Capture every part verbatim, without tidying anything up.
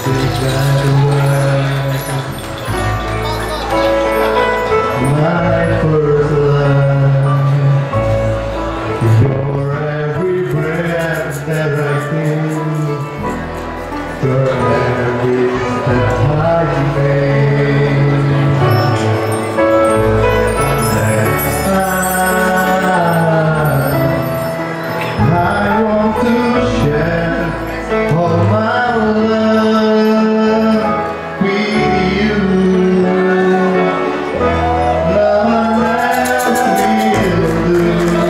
Take that away. My first love, for every breath that I take, for every step I make. Next time, I want to share all my love with you. No one else will do.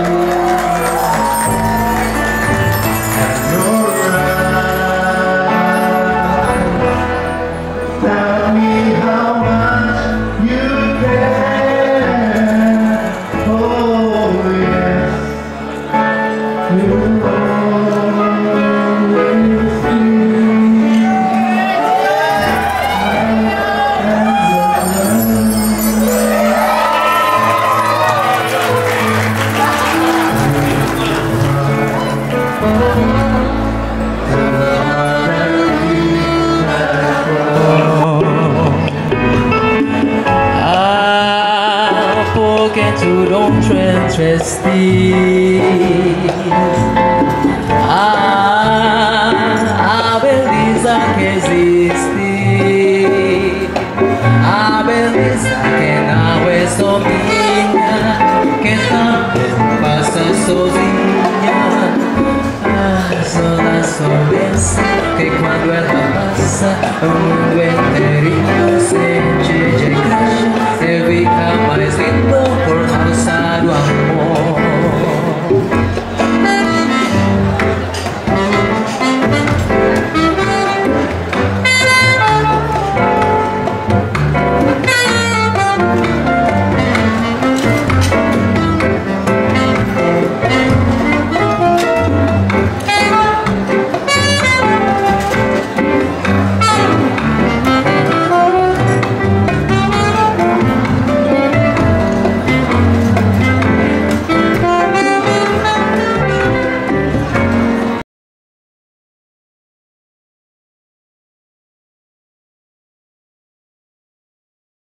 And you're right. Tell me how much you care. Oh yes, you always do. Porque tu don't trust a beleza que existe, a beleza que não é só minha, que também passa sozinha. Ah, só na sombra que quando ela passa o mundo inteirinho